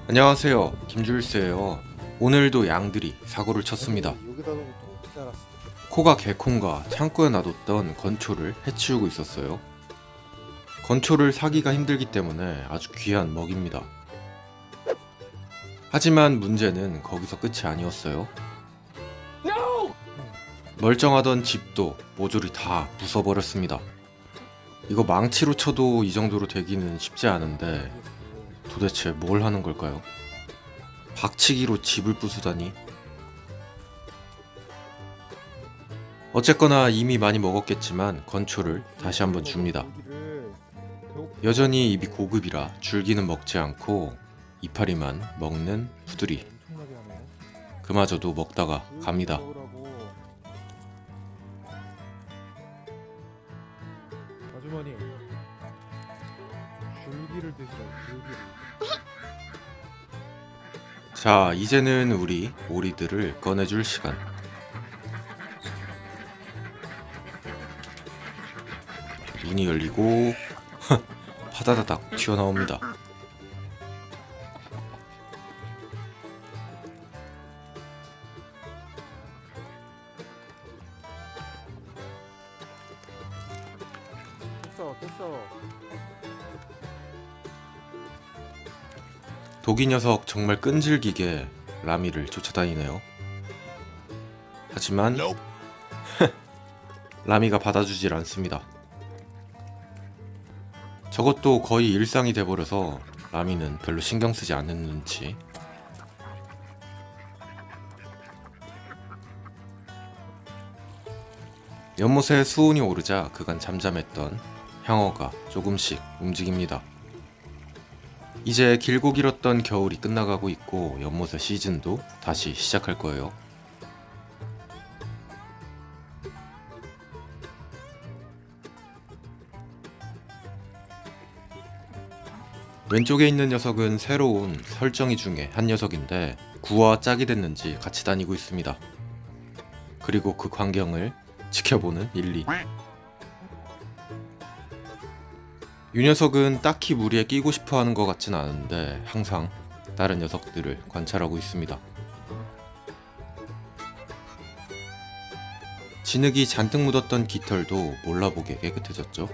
안녕하세요, 김주일스예요. 오늘도 양들이 사고를 쳤습니다. 여기다 놓고 또 어떻게 알았어? 코가 개콘과 창고에 놔뒀던 건초를 해치우고 있었어요. 건초를 사기가 힘들기 때문에 아주 귀한 먹입니다. 하지만 문제는 거기서 끝이 아니었어요. 멀쩡하던 집도 모조리 다 부숴버렸습니다. 이거 망치로 쳐도 이 정도로 되기는 쉽지 않은데 도대체 뭘 하는 걸까요? 박치기로 집을 부수다니. 어쨌거나 이미 많이 먹었겠지만 건초를 다시 한번 줍니다. 여전히 입이 고급이라 줄기는 먹지 않고 이파리만 먹는 푸들이. 그마저도 먹다가 갑니다. 아주머니, 줄기를 드시라고. 줄기를. 자, 이제는 우리 오리들을 꺼내줄 시간. 문이 열리고 파다다닥 튀어나옵니다. 됐어. 독이 녀석 정말 끈질기게 라미를 쫓아다니네요. 하지만 라미가 받아주질 않습니다. 저것도 거의 일상이 돼버려서 라미는 별로 신경 쓰지 않는 눈치. 연못에 수온이 오르자 그간 잠잠했던 향어가 조금씩 움직입니다. 이제 길고 길었던 겨울이 끝나가고 있고 연못의 시즌도 다시 시작할 거예요. 왼쪽에 있는 녀석은 새로운 설정이 중에 한 녀석인데 구와 짝이 됐는지 같이 다니고 있습니다. 그리고 그 광경을 지켜보는 릴리. 이 녀석은 딱히 무리에 끼고 싶어하는 것 같진 않은데 항상 다른 녀석들을 관찰하고 있습니다. 진흙이 잔뜩 묻었던 깃털도 몰라보게 깨끗해졌죠.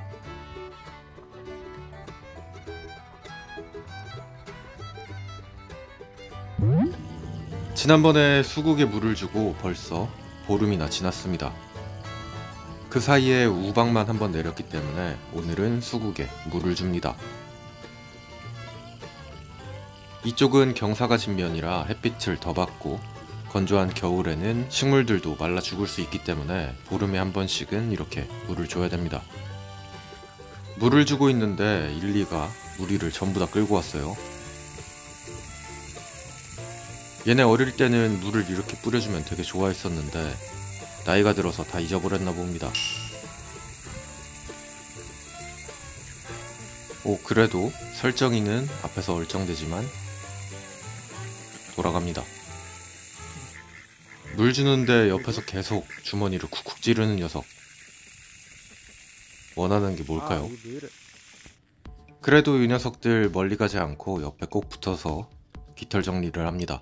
지난번에 수국에 물을 주고 벌써 보름이나 지났습니다. 그 사이에 우박만 한번 내렸기 때문에 오늘은 수국에 물을 줍니다. 이쪽은 경사가 진면이라 햇빛을 더 받고 건조한 겨울에는 식물들도 말라 죽을 수 있기 때문에 보름에 한 번씩은 이렇게 물을 줘야 됩니다. 물을 주고 있는데 일리가 무리를 전부 다 끌고 왔어요. 얘네 어릴 때는 물을 이렇게 뿌려주면 되게 좋아했었는데 나이가 들어서 다 잊어버렸나 봅니다. 그래도 설정이는 앞에서 얼쩡대지만 돌아갑니다. 물 주는데 옆에서 계속 주머니를 쿡쿡 찌르는 녀석. 원하는 게 뭘까요? 그래도 이 녀석들 멀리 가지 않고 옆에 꼭 붙어서 깃털 정리를 합니다.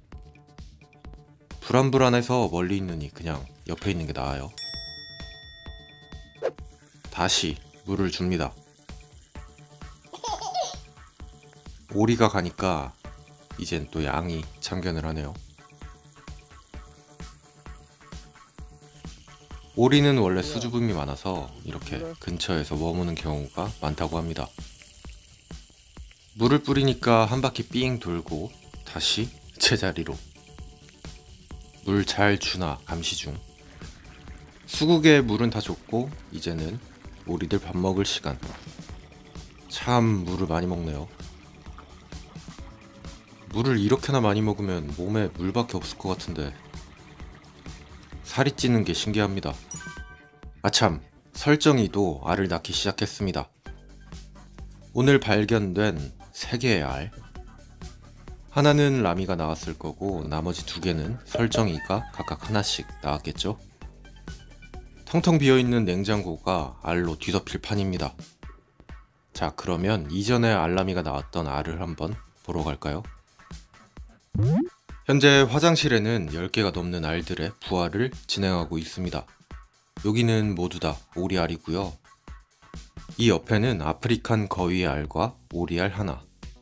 불안불안해서 멀리 있느니 그냥 옆에 있는 게 나아요. 다시 물을 줍니다. 오리가 가니까 이젠 또 양이 참견을 하네요. 오리는 원래 수줍음이 많아서 이렇게 근처에서 머무는 경우가 많다고 합니다. 물을 뿌리니까 한 바퀴 삥 돌고 다시 제자리로. 물 잘 주나 감시 중. 수국에 물은 다 줬고 이제는 오리들 밥 먹을 시간. 참 물을 많이 먹네요. 물을 이렇게나 많이 먹으면 몸에 물밖에 없을 것 같은데 살이 찌는 게 신기합니다. 아참, 설정이도 알을 낳기 시작했습니다. 오늘 발견된 3개의 알. 하나는 라미가 나왔을 거고 나머지 2개는 설정이가 각각 하나씩 나왔겠죠? 텅텅 비어있는 냉장고가 알로 뒤덮일 판입니다. 자, 그러면 이전에 알라미가 나왔던 알을 한번 보러 갈까요? 현재 화장실에는 10개가 넘는 알들의 부화를 진행하고 있습니다. 여기는 모두 다 오리알이고요. 이 옆에는 아프리칸 거위의 알과 오리알 하나.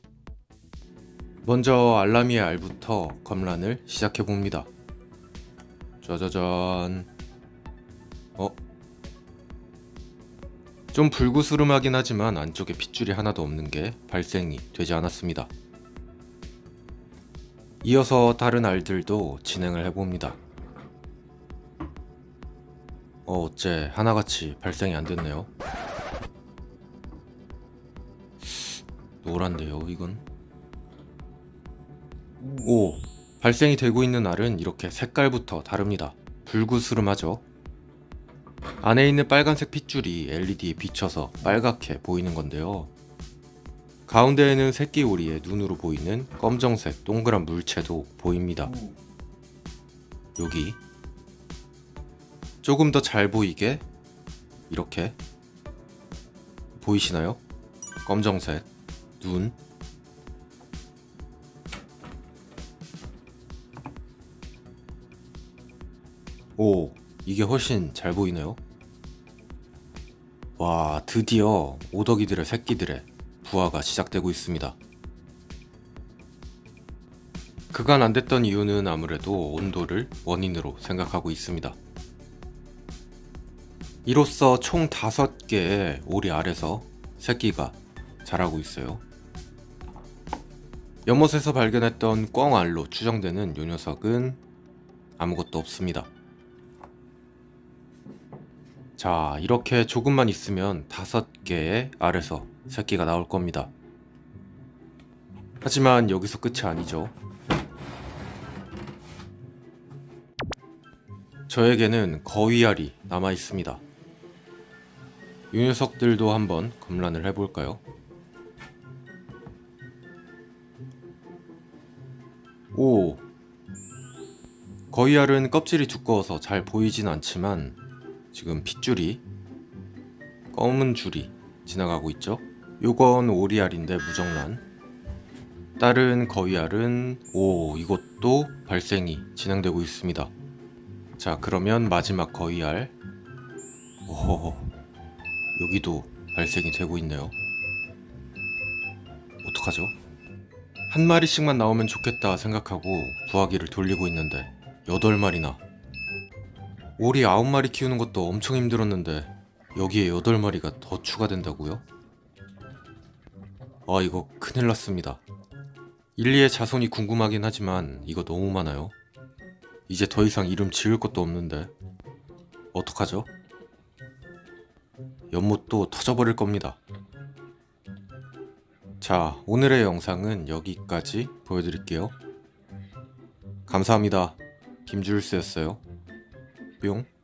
먼저 알라미의 알부터 검란을 시작해봅니다. 짜자잔. 좀 불구스름하긴 하지만 안쪽에 핏줄이 하나도 없는 게 발생이 되지 않았습니다. 이어서 다른 알들도 진행을 해봅니다. 어째 하나같이 발생이 안 됐네요. 노란데요, 이건. 오, 발생이 되고 있는 알은 이렇게 색깔부터 다릅니다. 불구스름하죠. 안에 있는 빨간색 핏줄이 LED에 비춰서 빨갛게 보이는 건데요. 가운데에는 새끼 오리의 눈으로 보이는 검정색 동그란 물체도 보입니다. 여기 조금 더 잘 보이게 이렇게 보이시나요? 검정색 눈. 오, 이게 훨씬 잘 보이네요. 와, 드디어 오덕이들의 새끼들의 부화가 시작되고 있습니다. 그간 안 됐던 이유는 아무래도 온도를 원인으로 생각하고 있습니다. 이로써 총 5개의 오리 알에서 새끼가 자라고 있어요. 연못에서 발견했던 꿩알로 추정되는 요 녀석은 아무것도 없습니다. 자, 이렇게 조금만 있으면 5개의 알에서 새끼가 나올 겁니다. 하지만 여기서 끝이 아니죠. 저에게는 거위알이 남아 있습니다. 이 녀석들도 한번 검란을 해볼까요? 오, 거위알은 껍질이 두꺼워서 잘 보이진 않지만 지금 핏줄이 검은 줄이 지나가고 있죠. 요건 오리알인데 무정란. 다른 거위알은 이것도 발생이 진행되고 있습니다. 자, 그러면 마지막 거위알. 여기도 발생이 되고 있네요. 어떡하죠? 한 마리씩만 나오면 좋겠다 생각하고 부화기를 돌리고 있는데 8마리나. 오리 9마리 키우는 것도 엄청 힘들었는데 여기에 8마리가 더 추가된다고요? 이거 큰일 났습니다. 일리의 자손이 궁금하긴 하지만 이거 너무 많아요. 이제 더 이상 이름 지을 것도 없는데 어떡하죠? 연못도 터져버릴 겁니다. 자, 오늘의 영상은 여기까지 보여드릴게요. 감사합니다. 김주일스였어요. 뿅.